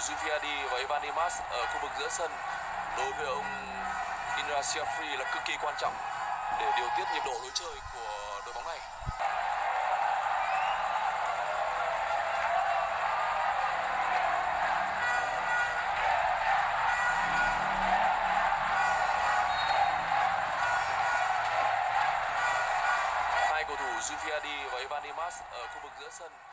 Zufiadi và Dimas ở khu vực giữa sân đối với ông Inrasiafri là cực kỳ quan trọng để điều tiết nhịp độ lối chơi của đội bóng này. Hai cầu thủ Zufiadi và Dimas ở khu vực giữa sân